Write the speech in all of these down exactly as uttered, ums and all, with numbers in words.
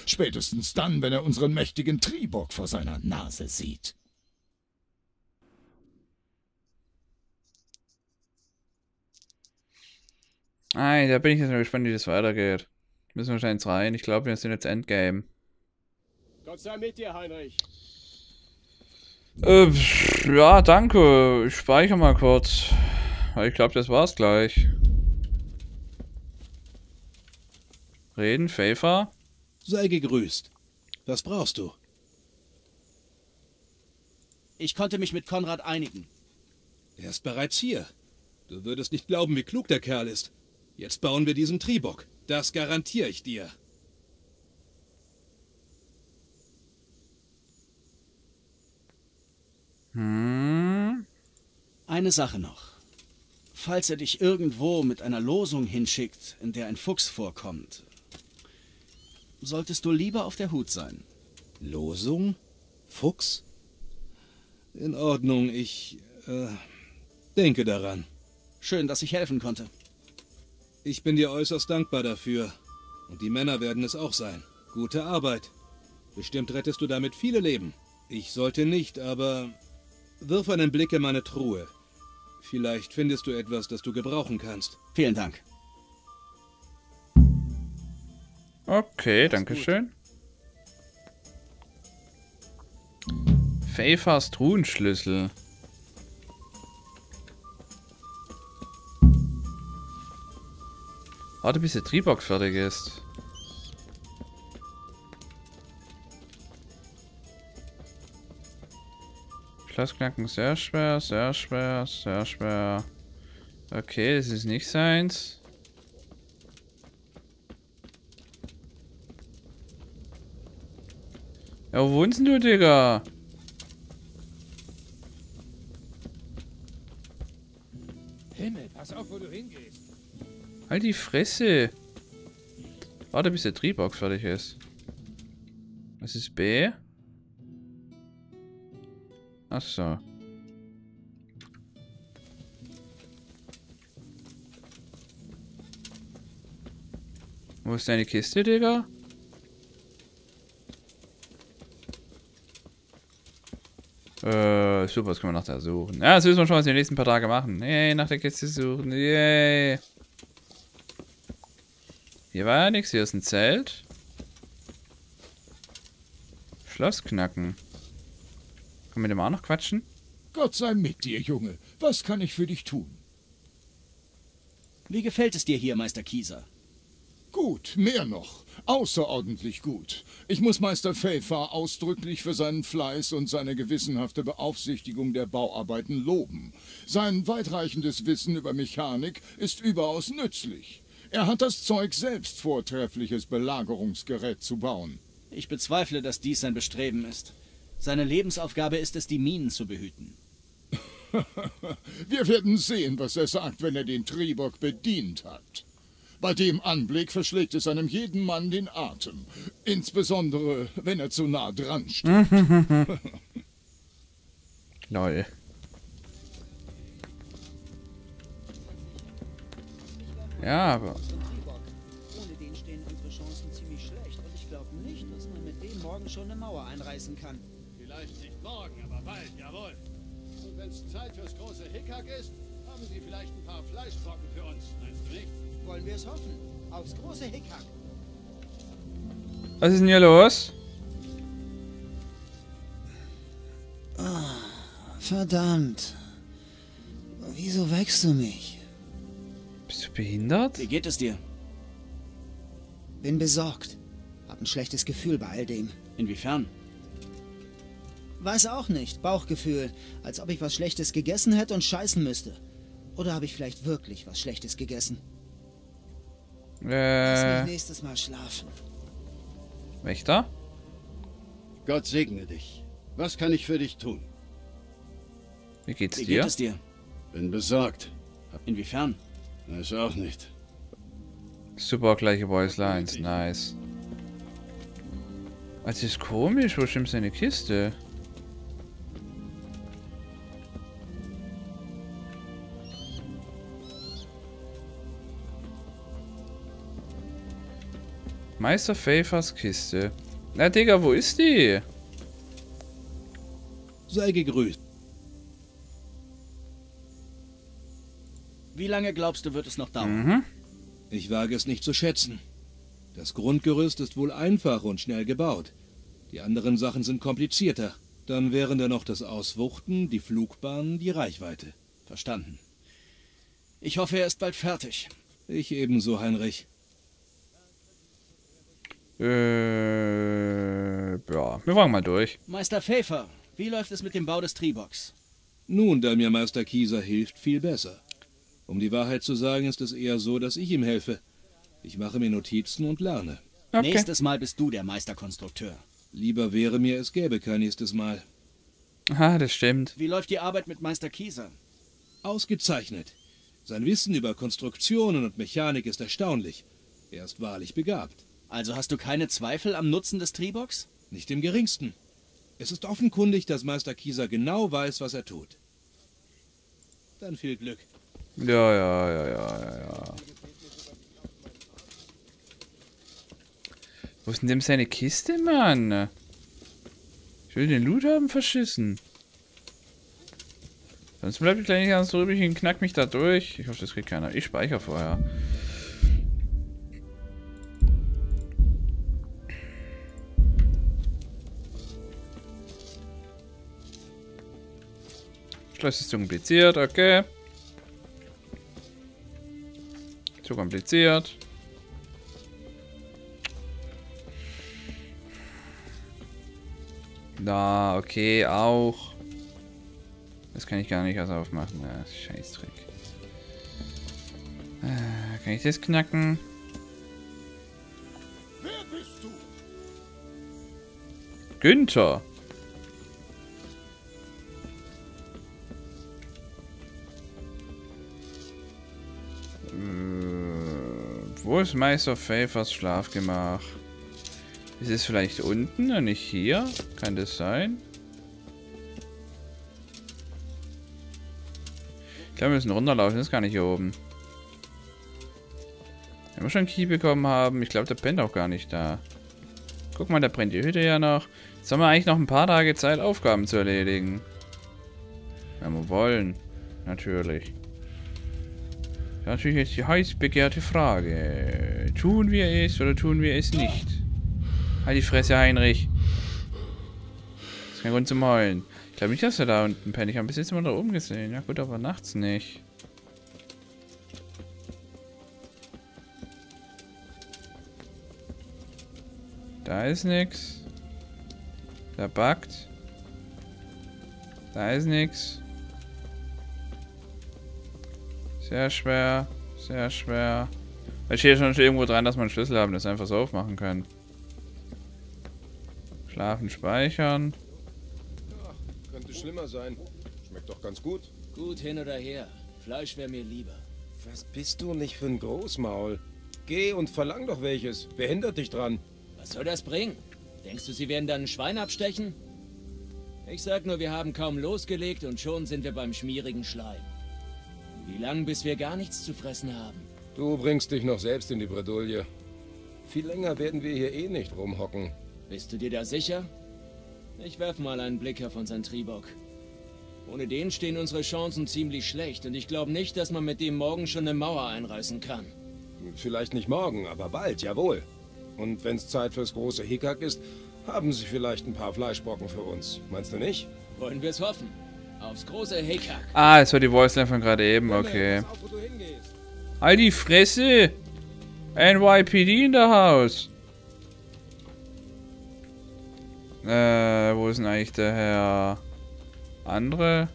Spätestens dann, wenn er unseren mächtigen Tribock vor seiner Nase sieht. Ei, da bin ich jetzt mal gespannt, wie das weitergeht. Müssen wir wahrscheinlich rein. Ich glaube, wir sind jetzt Endgame. Gott sei mit dir, Heinrich. Äh, ja, danke. Ich speichere mal kurz. Weil ich glaube, das war's gleich. Reden, Pfeffer. Sei gegrüßt. Was brauchst du? Ich konnte mich mit Konrad einigen. Er ist bereits hier. Du würdest nicht glauben, wie klug der Kerl ist. Jetzt bauen wir diesen Tribock. Das garantiere ich dir. Hm. Eine Sache noch. Falls er dich irgendwo mit einer Losung hinschickt, in der ein Fuchs vorkommt, solltest du lieber auf der Hut sein. Losung? Fuchs? In Ordnung, ich äh, denke daran. Schön, dass ich helfen konnte. Ich bin dir äußerst dankbar dafür. Und die Männer werden es auch sein. Gute Arbeit. Bestimmt rettest du damit viele Leben. Ich sollte nicht, aber wirf einen Blick in meine Truhe. Vielleicht findest du etwas, das du gebrauchen kannst. Vielen Dank. Okay, danke schön. Pfeffers Truhenschlüssel. Warte, bis der Triebock fertig ist. Schlossknacken sehr schwer, sehr schwer, sehr schwer. Okay, das ist nicht seins. Ja, wo wohnst denn du, Digga? Himmel, pass auf, wo du hingehst. Halt die Fresse. Warte, bis der Triebock fertig ist. Was ist B? Ach so. Wo ist deine Kiste, Digga? Äh, super, das können wir nach da suchen. Ja, das müssen wir schon was in den nächsten paar Tagen machen. Yay, nach der Kiste suchen. Yay. Hier war ja nichts, hier ist ein Zelt. Schloss knacken. Können wir dem auch noch quatschen? Gott sei mit dir, Junge. Was kann ich für dich tun? Wie gefällt es dir hier, Meister Kieser? Gut, mehr noch. Außerordentlich gut. Ich muss Meister Pfeffer ausdrücklich für seinen Fleiß und seine gewissenhafte Beaufsichtigung der Bauarbeiten loben. Sein weitreichendes Wissen über Mechanik ist überaus nützlich. Er hat das Zeug, selbst vortreffliches Belagerungsgerät zu bauen. Ich bezweifle, dass dies sein Bestreben ist. Seine Lebensaufgabe ist es, die Minen zu behüten. Wir werden sehen, was er sagt, wenn er den Tribock bedient hat. Bei dem Anblick verschlägt es einem jeden Mann den Atem. Insbesondere, wenn er zu nah dran steht. Lol. Ja, aber... Ohne den stehen unsere Chancen ziemlich schlecht. Und ich glaube nicht, dass man mit dem morgen schon eine Mauer einreißen kann. Vielleicht nicht morgen, aber bald, jawohl. Und wenn es Zeit fürs große Hickhack ist, haben Sie vielleicht ein paar Fleischbrocken für uns, meinst du nicht? Wollen wir es hoffen? Aufs große Hickhack. Was ist denn hier los? Verdammt. Wieso wächst du mich? Bist du behindert? Wie geht es dir? Bin besorgt. Hab ein schlechtes Gefühl bei all dem. Inwiefern? Weiß auch nicht. Bauchgefühl. Als ob ich was Schlechtes gegessen hätte und scheißen müsste. Oder habe ich vielleicht wirklich was Schlechtes gegessen? Lass Äh... mich nächstes Mal schlafen. Wächter? Gott segne dich. Was kann ich für dich tun? Wie geht's Wie dir? geht es dir? Bin besorgt. Inwiefern? Weiß auch nicht. Super, gleiche Voice Lines. Nice. Das ist komisch. Wo stimmt seine Kiste? Meister Pfeiffers Kiste. Na, Digga, wo ist die? Sei gegrüßt. Wie lange glaubst du, wird es noch dauern? Mhm. Ich wage es nicht zu schätzen. Das Grundgerüst ist wohl einfach und schnell gebaut. Die anderen Sachen sind komplizierter. Dann wären da noch das Auswuchten, die Flugbahn, die Reichweite. Verstanden. Ich hoffe, er ist bald fertig. Ich ebenso, Heinrich. Äh, ja, wir fangen mal durch. Meister Pfeiffer, wie läuft es mit dem Bau des Triebox? Nun, da mir Meister Kieser hilft, viel besser. Um die Wahrheit zu sagen, ist es eher so, dass ich ihm helfe. Ich mache mir Notizen und lerne. Okay. Nächstes Mal bist du der Meisterkonstrukteur. Lieber wäre mir, es gäbe kein nächstes Mal. Ah, das stimmt. Wie läuft die Arbeit mit Meister Kieser? Ausgezeichnet. Sein Wissen über Konstruktionen und Mechanik ist erstaunlich. Er ist wahrlich begabt. Also hast du keine Zweifel am Nutzen des Triebox? Nicht im geringsten. Es ist offenkundig, dass Meister Kieser genau weiß, was er tut. Dann viel Glück. Ja, ja, ja, ja, ja, ja. Wo ist denn dem seine Kiste, Mann? Ich will den Loot haben, verschissen. Sonst bleibe ich gleich nicht ganz so übrig und knack mich da durch. Ich hoffe, das kriegt keiner. Ich speichere vorher. Schloss ist zu kompliziert, okay. Zu kompliziert. Da, okay, auch. Das kann ich gar nicht erst aufmachen. Ja, Scheißdreck. Äh, kann ich das knacken? Wer bist du? Günther. Äh, wo ist Meister Pfeiffers Schlafgemach? Ist es vielleicht unten und nicht hier? Kann das sein? Ich glaube, wir müssen runterlaufen. Das ist gar nicht hier oben. Wenn wir schon einen Key bekommen haben, ich glaube, der pennt auch gar nicht da. Guck mal, da brennt die Hütte ja noch. Jetzt haben wir eigentlich noch ein paar Tage Zeit, Aufgaben zu erledigen. Wenn wir wollen. Natürlich. Das ist natürlich jetzt die heiß begehrte Frage. Tun wir es oder tun wir es nicht? Halt die Fresse, Heinrich. Das ist kein Grund zum Heulen. Ich glaube nicht, dass er da unten pennt. Ich habe bis jetzt immer da oben gesehen. Ja gut, aber nachts nicht. Da ist nix. Da backt. Da ist nix. Sehr schwer. Sehr schwer. Da steht schon irgendwo dran, dass man einen Schlüssel haben, das einfach so aufmachen kann. Schlafen, speichern. Ach, könnte schlimmer sein. Schmeckt doch ganz gut. Gut hin oder her. Fleisch wäre mir lieber. Was bist du nicht für ein Großmaul? Geh und verlang doch welches. Wer hindert dich dran? Was soll das bringen? Denkst du, sie werden dann ein Schwein abstechen? Ich sag nur, wir haben kaum losgelegt und schon sind wir beim schmierigen Schleim. Wie lang, bis wir gar nichts zu fressen haben? Du bringst dich noch selbst in die Bredouille. Viel länger werden wir hier eh nicht rumhocken. Bist du dir da sicher? Ich werf mal einen Blick auf unseren Triebock. Ohne den stehen unsere Chancen ziemlich schlecht und ich glaube nicht, dass man mit dem morgen schon eine Mauer einreißen kann. Vielleicht nicht morgen, aber bald, jawohl. Und wenn es Zeit fürs große Hickhack ist, haben sie vielleicht ein paar Fleischbrocken für uns. Meinst du nicht? Wollen wir es hoffen. Aufs große Hickhack. Ah, es war die Voiceline von gerade eben, okay. Pass auf, wo du hingehst. Halt die Fresse! N Y P D in der Haus! Äh, wo ist denn eigentlich der Herr? Andere?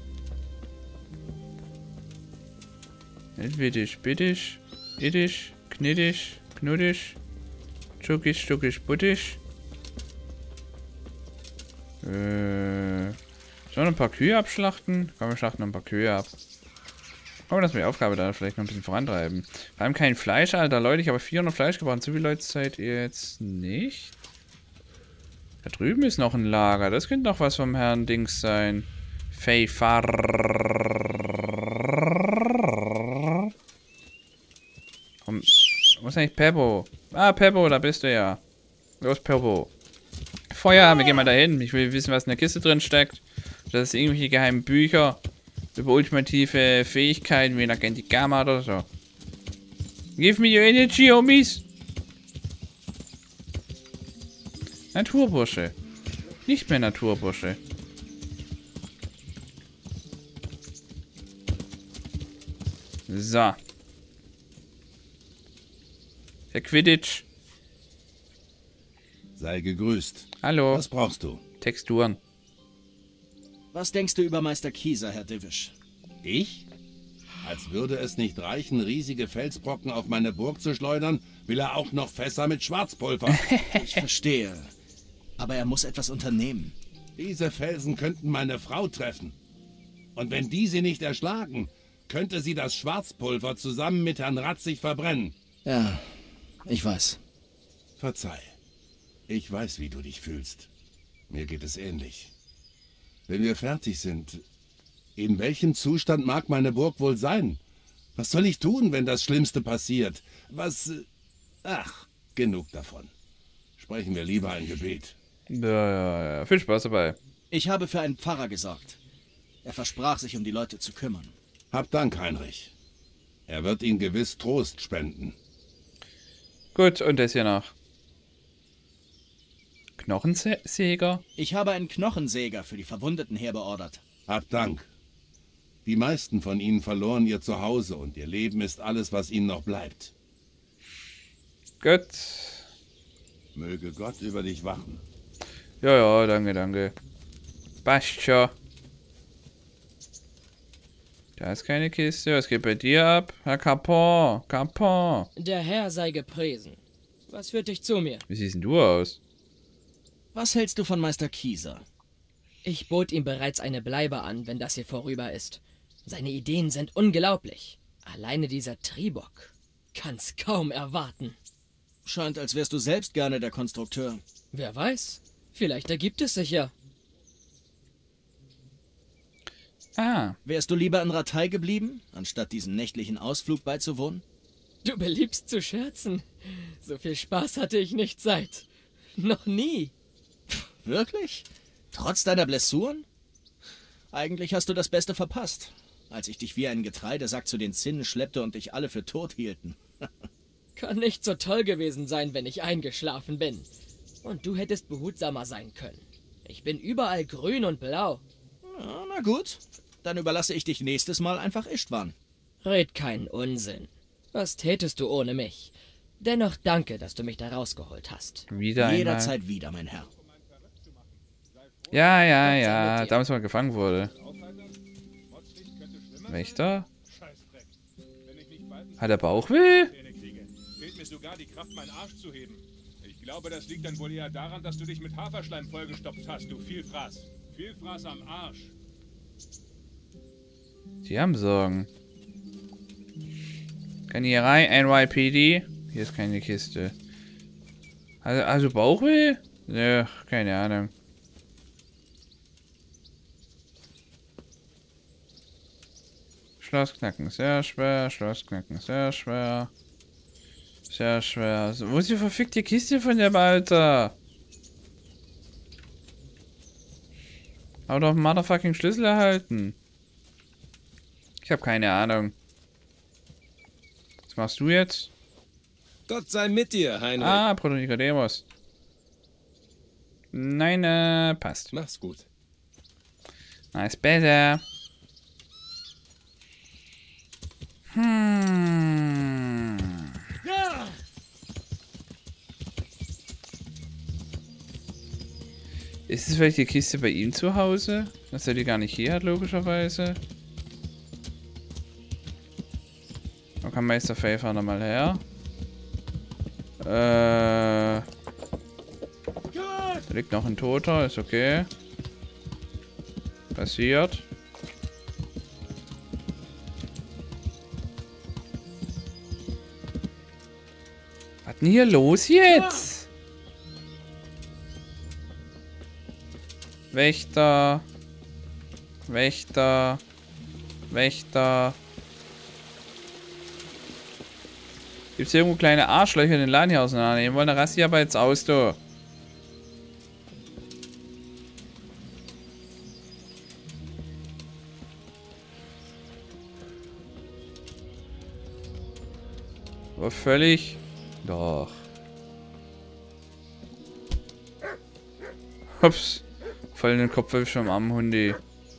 Nicht wittig, bittig, iddisch, knittig, knuddig, tschuckig, stuckig, buttig. Äh, sollen wir ein paar Kühe abschlachten? Komm, wir schlachten noch ein paar Kühe ab. Komm, lass mich die Aufgabe da vielleicht noch ein bisschen vorantreiben. Wir haben kein Fleisch, Alter, Leute. Ich habe vierhundert Fleisch gebraucht. So viele Leute seid ihr jetzt nicht? Da drüben ist noch ein Lager. Das könnte noch was vom Herrn Dings sein. Pfeiffer. Komm, wo ist eigentlich Peppo? Ah, Peppo, da bist du ja. Los, Peppo. Feuer, wir gehen mal dahin. Ich will wissen, was in der Kiste drin steckt. Das ist irgendwelche geheimen Bücher über ultimative Fähigkeiten wie ein Agent Gamma oder so. Give me your energy, homies. Naturbursche. Nicht mehr Naturbursche. So. Der Quidditch. Sei gegrüßt. Hallo. Was brauchst du? Texturen. Was denkst du über Meister Kieser, Herr Divish? Ich? Als würde es nicht reichen, riesige Felsbrocken auf meine Burg zu schleudern, will er auch noch Fässer mit Schwarzpulver. Ich verstehe. Aber er muss etwas unternehmen. Diese Felsen könnten meine Frau treffen. Und wenn die sie nicht erschlagen, könnte sie das Schwarzpulver zusammen mit Herrn Ratzig verbrennen. Ja, ich weiß. Verzeih. Ich weiß, wie du dich fühlst. Mir geht es ähnlich. Wenn wir fertig sind, in welchem Zustand mag meine Burg wohl sein? Was soll ich tun, wenn das Schlimmste passiert? Was... Ach, genug davon. Sprechen wir lieber ein Gebet. Ja, ja, ja. Viel Spaß dabei. Ich habe für einen Pfarrer gesorgt. Er versprach, sich um die Leute zu kümmern. Hab Dank, Heinrich. Er wird Ihnen gewiss Trost spenden. Gut, und das hier noch. Knochensäger? Ich habe einen Knochensäger für die Verwundeten herbeordert. Hab Dank. Die meisten von ihnen verloren ihr Zuhause und ihr Leben ist alles, was ihnen noch bleibt. Gut. Möge Gott über dich wachen. Ja, ja, danke, danke. Passt schon. Da ist keine Kiste. Was geht bei dir ab? Herr Capon, Capon. Der Herr sei gepriesen. Was führt dich zu mir? Wie siehst denn du aus? Was hältst du von Meister Kieser? Ich bot ihm bereits eine Bleibe an, wenn das hier vorüber ist. Seine Ideen sind unglaublich. Alleine dieser Tribok kann's kaum erwarten. Scheint, als wärst du selbst gerne der Konstrukteur. Wer weiß, vielleicht ergibt es sich ja. Ah. Wärst du lieber in Ratei geblieben, anstatt diesen nächtlichen Ausflug beizuwohnen? Du beliebst zu scherzen. So viel Spaß hatte ich nicht seit... noch nie. Wirklich? Trotz deiner Blessuren? Eigentlich hast du das Beste verpasst, als ich dich wie einen Getreidesack zu den Zinnen schleppte und dich alle für tot hielten. Kann nicht so toll gewesen sein, wenn ich eingeschlafen bin. Und du hättest behutsamer sein können. Ich bin überall grün und blau. Ja, na gut, dann überlasse ich dich nächstes Mal einfach Istvan. Red keinen Unsinn. Was tätest du ohne mich? Dennoch danke, dass du mich da rausgeholt hast. Wieder Jederzeit einmal. wieder, mein Herr. Ja, ja, ja. Damals, mal gefangen wurde. Wächter? Hat er Bauchweh? Fehlt mir sogar die Kraft, meinen Arsch zu heben. Ich glaube, das liegt dann wohl eher daran, dass du dich mit Haferschleim vollgestopft hast, du Vielfraß. Vielfraß am Arsch. Sie haben Sorgen. Kann hier rein? N Y P D? Hier ist keine Kiste. Also, also Bauchweh? Ja, keine Ahnung. Schloss knacken, sehr schwer. Schloss knacken, sehr schwer. Sehr schwer. So, wo ist die verfickte Kiste von dem Alter? Hau doch einen motherfucking Schlüssel erhalten. Ich habe keine Ahnung. Was machst du jetzt? Gott sei mit dir, Heinrich. Ah, Proto Nicodemus. Nein, äh, passt. Mach's gut. Nice, besser. Hm. Ja! Ist es vielleicht die Kiste bei ihm zu Hause? Dass er die gar nicht hier hat, logischerweise. Da kann Meister Pfeffer nochmal her. Äh. Da liegt noch ein Toter, ist okay. Passiert. Was denn hier los jetzt? Wächter. Wächter. Wächter. Gibt es hier irgendwo kleine Arschlöcher, die den Laden hier auseinandernehmen wollen? Dann raste ich aber jetzt aus, du. Aber völlig... Doch. Ups. Voll in den Kopf schon am Hundi.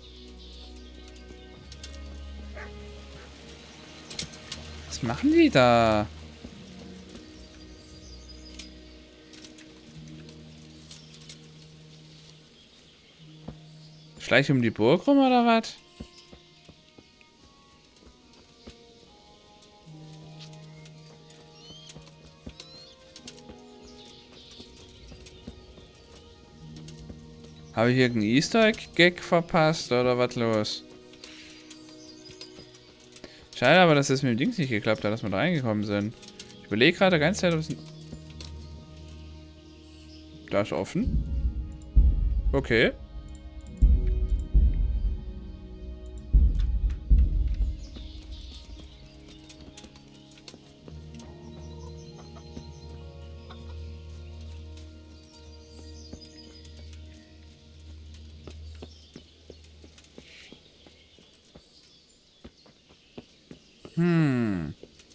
Was machen die da? Schleich um die Burg rum oder was? Habe ich irgendeinen Easter Egg verpasst oder was los? Schade aber, dass das mit dem Dings nicht geklappt hat, dass wir da reingekommen sind. Ich überlege gerade die ganze Zeit, ob es... Da ist offen. Okay. Hm.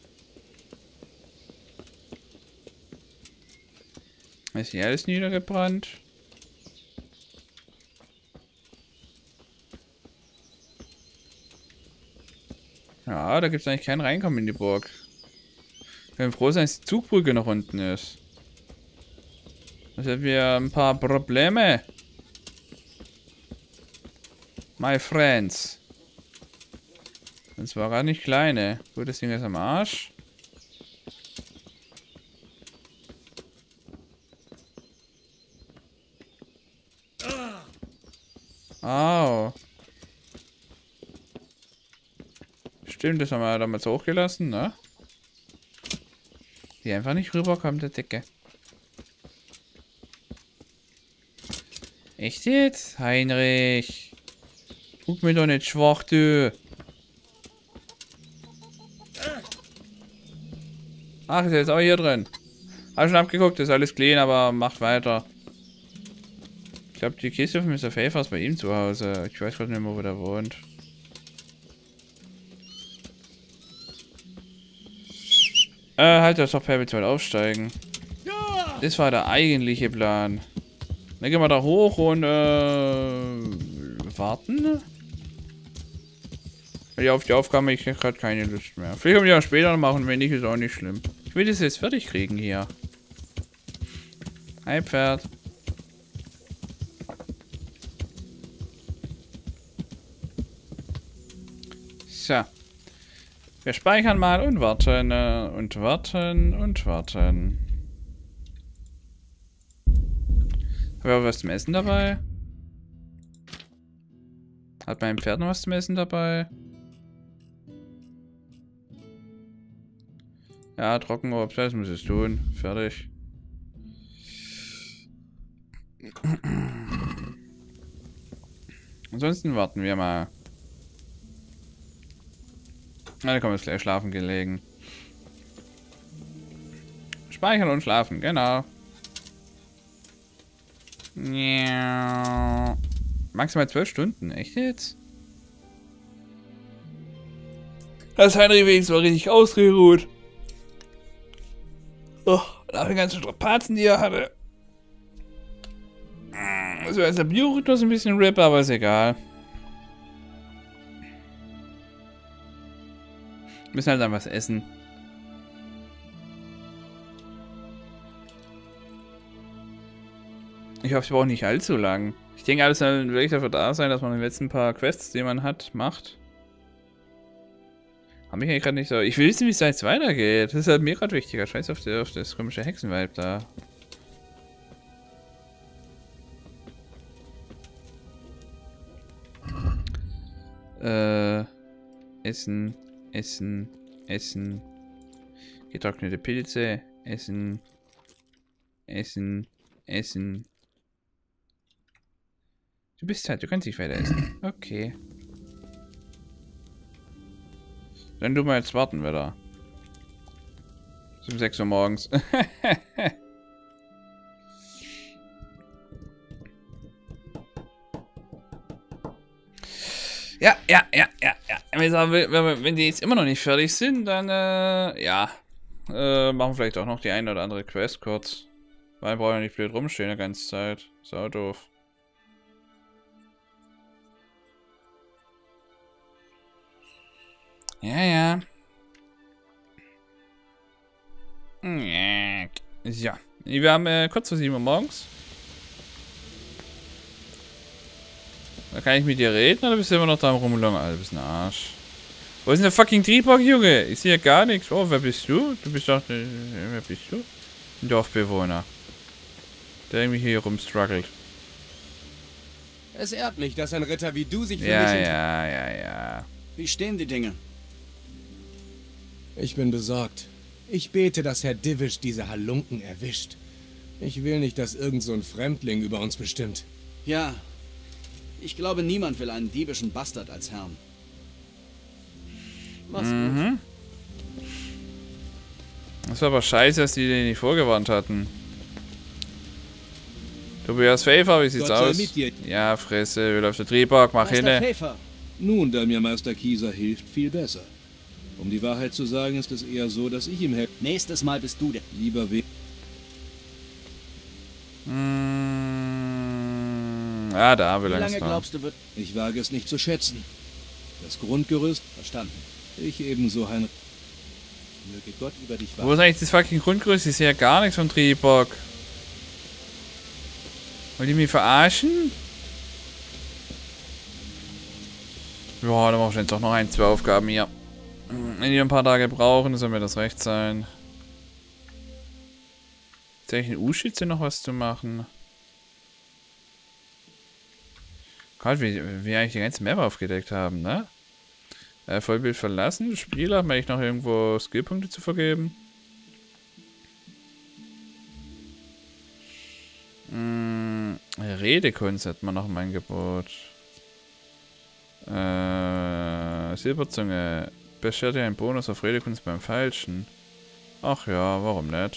Ist hier alles niedergebrannt? Ja, da gibt es eigentlich kein Reinkommen in die Burg. Wir können froh sein, dass die Zugbrücke noch unten ist. Da haben wir ein paar Probleme. My friends. Und zwar gar nicht kleine. Gut, das Ding ist am Arsch. Au. Stimmt, das haben wir damals hochgelassen, ne? Die einfach nicht rüberkommt, der Dicke. Echt jetzt? Heinrich. Guck mir doch nicht schwach, du. Ach, ist jetzt auch hier drin. Hab schon abgeguckt, ist alles clean, aber macht weiter. Ich glaube, die Kiste von Mister Pfeffer ist bei ihm zu Hause. Ich weiß gerade nicht mehr, wo der wohnt. Äh, halt das doch per zwei aufsteigen. Das war der eigentliche Plan. Dann gehen wir da hoch und, äh, warten. Weil auf die Aufgabe ich gerade keine Lust mehr. Vielleicht können wir ja später machen, wenn nicht, ist auch nicht schlimm. Ich will das jetzt fertig kriegen hier. Hi Pferd. So. Wir speichern mal und warten äh, und warten und warten. Haben wir was zum Essen dabei? Hat mein Pferd noch was zum Essen dabei? Ja, Trockenobst, das muss es tun. Fertig. Ansonsten warten wir mal. Na, da kommen wir jetzt gleich schlafen gelegen. Speichern und schlafen, genau. Ja. Maximal zwölf Stunden, echt jetzt? Das Heinrich wenigstens war richtig ausgeruht. Oh, nach den ganzen Strapazen, die er hatte. Das war jetzt der Biorhythmus ein bisschen RIP, aber ist egal. Wir müssen halt dann was essen. Ich hoffe, ich brauche nicht allzu lang. Ich denke, alles soll wirklich dafür da sein, dass man die letzten paar Quests, die man hat, macht. Habe ich eigentlich gerade nicht so. Ich will wissen, wie es da jetzt weitergeht. Das ist halt mir gerade wichtiger. Scheiß auf, die, auf das komische Hexenweib da. Äh. Essen. Essen. Essen. Getrocknete Pilze. Essen. Essen. Essen. Du bist halt, du kannst nicht weiter essen. Okay. Dann tun wir jetzt warten wieder. Ist um sechs Uhr morgens. Ja, ja, ja, ja, ja. Wenn die jetzt immer noch nicht fertig sind, dann, äh, ja. Äh, machen wir vielleicht auch noch die eine oder andere Quest kurz. Weil wir brauchen ja nicht blöd rumstehen die ganze Zeit. Sau doof. Ja, ja. Ja. Wir haben äh, kurz vor sieben Uhr morgens. Da kann ich mit dir reden oder bist du immer noch da am Rumlungen? Alter, bist ein Arsch. Wo ist denn der fucking Triebok, Junge? Ich sehe ja gar nichts. Oh, wer bist du? Du bist doch... Äh, wer bist du? Ein Dorfbewohner. Der irgendwie hier rumstruggelt. Es ehrt mich, dass ein Ritter wie du sich für ja, mich... Ja, ja, ja, ja. Wie stehen die Dinge? Ich bin besorgt. Ich bete, dass Herr Divish diese Halunken erwischt. Ich will nicht, dass irgend so ein Fremdling über uns bestimmt. Ja. Ich glaube, niemand will einen diebischen Bastard als Herrn. Mach's mhm. gut. Das war aber scheiße, dass die den nicht vorgewarnt hatten. Tobias Pfeiffer, wie sieht's aus? Ja, Fresse, will auf der Triebok, mach hin. Nun, da mir Meister Kieser hilft, viel besser. Um die Wahrheit zu sagen, ist es eher so, dass ich ihm helfe. Nächstes Mal bist du der. Lieber we... Mmh, ja, da will Wie lange glaubst du, wird... Ich wage es nicht zu schätzen. Das Grundgerüst... Verstanden. Ich ebenso, Heinrich. Möge Gott über dich wachen. Wo ist eigentlich das fucking Grundgerüst? Ich sehe ja gar nichts vom Triebok. Wollt ihr mich verarschen? Ja, dann machen wir jetzt doch noch ein, zwei Aufgaben hier. Wenn die ein paar Tage brauchen, soll mir das recht sein. Ist eigentlich in U-Schütze noch was zu machen? Gott, wie wir eigentlich die ganze Map aufgedeckt haben, ne? Äh, Vollbild verlassen. Spieler, haben wir eigentlich noch irgendwo Skillpunkte zu vergeben? Hm, Redekunst hat man noch im Angebot. Äh, Silberzunge. Beschert dir einen Bonus auf Redekunst beim Falschen. Ach ja, warum nicht?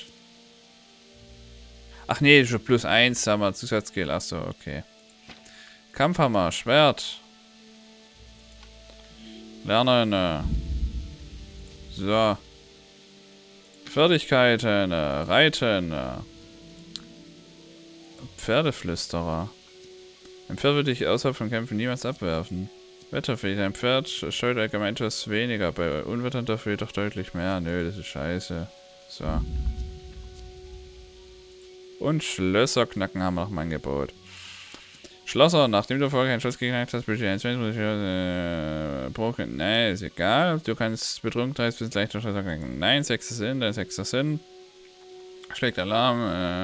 Ach nee, schon plus eins, sagen wir, Zusatzskill. Achso, okay. Kampfhammer, Schwert. Lernen. So. Fertigkeiten, Reiten. Pferdeflüsterer. Ein Pferd würde dich außerhalb von Kämpfen niemals abwerfen. Wetterfähig. Ein Pferd scheut allgemein etwas weniger. Bei Unwettern dafür jedoch deutlich mehr. Nö, das ist scheiße. So. Und Schlösserknacken haben wir noch im Angebot. Schlosser, nachdem du vorher keinen Schuss geknackt hast, bitte ein zwanzig äh, Broken. Nein, ist egal. Du kannst betrunken dreist bis leichter Schlosser knacken. Nein, sechster Sinn, dein sechster Sinn. Schlägt Alarm.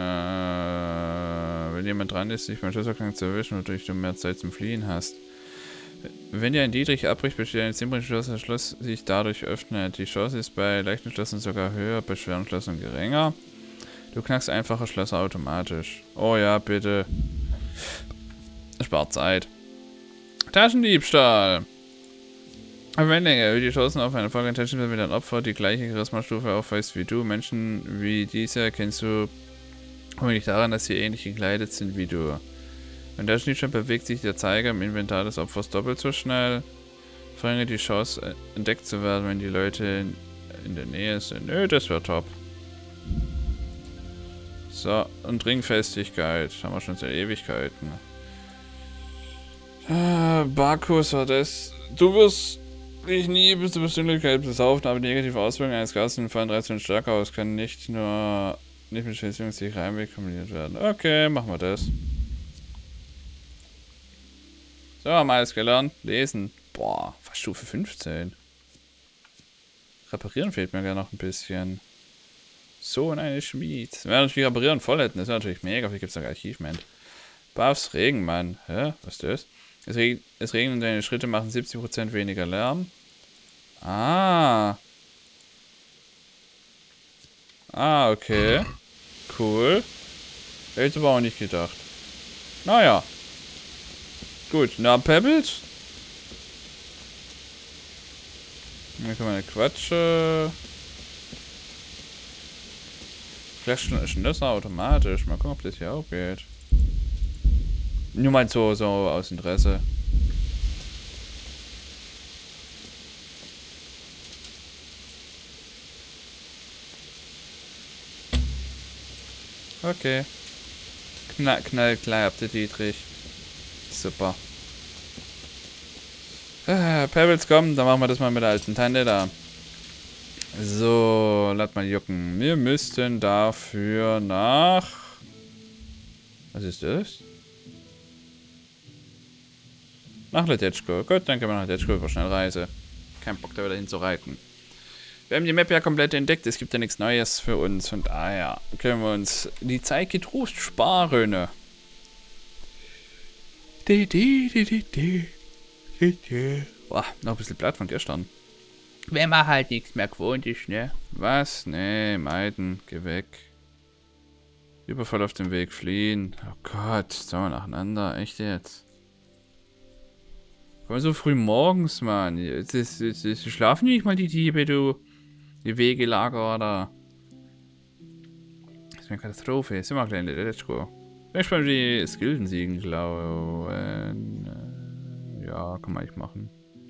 Äh, wenn jemand dran ist, dich beim Schlosserknacken zu erwischen, wodurch du mehr Zeit zum Fliehen hast. Wenn dir ein Dietrich abbricht, besteht ein ziemlich Schloss, das Schloss sich dadurch öffnet. Die Chance ist bei leichten Schlössern sogar höher, bei schweren Schlössern geringer. Du knackst einfache Schlösser automatisch. Oh ja, bitte. Spart Zeit. Taschendiebstahl. Wenn erhöht die Chancen auf eine Folge Taschendiebstahl mit einem Opfer die gleiche Charisma-Stufe aufweist wie du. Menschen wie diese erkennst du nicht daran, dass sie ähnlich gekleidet sind wie du. Wenn der Taschendiebstahl bewegt sich der Zeiger im Inventar des Opfers doppelt so schnell. Verringert die Chance, entdeckt zu werden, wenn die Leute in der Nähe sind. Nö, das wäre top. So, und Ringfestigkeit. Haben wir schon seit Ewigkeiten. Ah, Barkus war das. Du wirst dich nie bis zur Bestimmlichkeit besaufen, aber die negative Auswirkungen eines Gases fallen dreizehn stärker aus. Kann nicht nur nicht mit Schätzungssicher Heimweg kombiniert werden. Okay, machen wir das. So, haben wir alles gelernt. Lesen. Boah, fast Stufe fünfzehn. Reparieren fehlt mir gerne noch ein bisschen. So, und eine Schmied. Wenn wir natürlich reparieren voll hätten, das wäre natürlich mega. Vielleicht gibt es noch Achievement. Buffs Regenmann. Hä? Was ist das? Es, reg es regnet und deine Schritte machen siebzig Prozent weniger Lärm. Ah. Ah, okay. Cool. Hätte ich aber auch nicht gedacht. Naja. Gut, na Pebbles. Hier kann man eine Quatsche. Vielleicht schon das automatisch. Mal gucken, ob das hier auch geht. Nur mal so, so aus Interesse. Okay. Knall, knall, klar, habt ihr Dietrich. Super. Äh, Pebbles, komm, dann machen wir das mal mit der alten Tante da. So, lass mal jucken. Wir müssten dafür nach... Was ist das? Nach Letechko. Gut, dann können wir nach Letechko über Schnellreise. Kein Bock, da wieder hinzureiten. Wir haben die Map ja komplett entdeckt. Es gibt ja nichts Neues für uns. Und ah ja, können wir uns die Zeit getrost sparen. Die, die, die, die, die. Boah, noch ein bisschen Blatt von gestern. Wenn man halt nichts mehr gewohnt ist, ne? Was? Nee, meiden, geh weg. Überfall auf dem Weg, fliehen. Oh Gott, sollen wir nacheinander? Echt jetzt? Komm so früh morgens, Mann. Jetzt, jetzt, jetzt, jetzt schlafen nicht mal die Diebe, du. Die Wegelager da. Das ist eine Katastrophe. Jetzt sind wir gleich in der Let's go. Ich bin die Skilden siegen, glaube äh, ja, kann man nicht machen.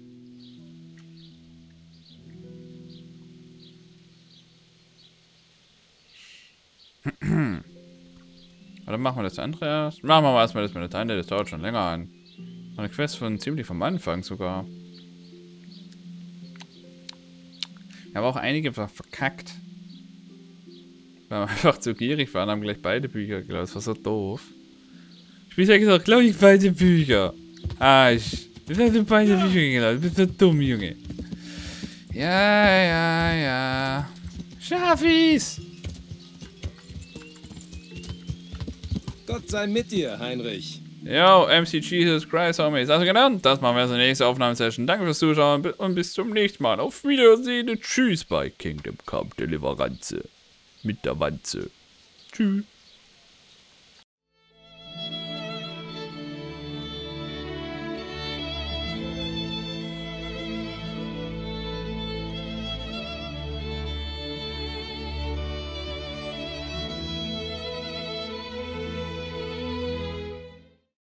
Oder machen wir das andere erst? Machen wir erstmal das mit der Tante, das dauert schon länger an. Eine Quest von ziemlich vom Anfang sogar. Wir haben auch einige verkackt. Weil wir einfach zu gierig waren, haben gleich beide Bücher geklaut. Das war so doof. Ich bin ja gesagt, glaube ich, beide Bücher. Ah, ich. Ich habe beide Bücher geklaut. Du bist so dumm, Junge. Ja, ja, ja. Schafis! Gott sei mit dir, Heinrich. Yo, M C Jesus Christ, Homies. Also gelernt, das machen wir in der nächsten Aufnahmesession. Danke fürs Zuschauen und bis zum nächsten Mal. Auf Wiedersehen und tschüss bei Kingdom Come Deliveranze. Mit der Wanze. Tschüss.